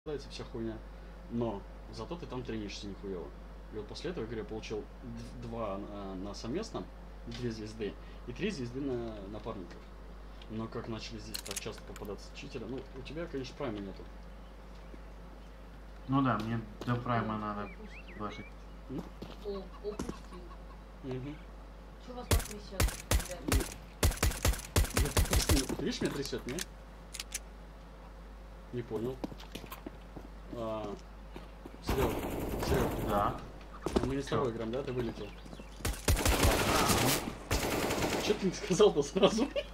вся хуйня. Но зато ты там тренишься нихуево. И вот после этого, говорю, я получил 2 на совместном, 2 звезды, и 3 звезды на напарников. Но как начали здесь так часто попадаться читеры, ну, у тебя, конечно, прайма нету. Ну да, мне до прайма надо вложить. О, опустил. Угу. Че вас так трясет? Ты видишь, меня трясет, не? Не понял. Серег. Да. Мы не с тобой играем, да? Ты вылетел. Че ты не сказал-то сразу?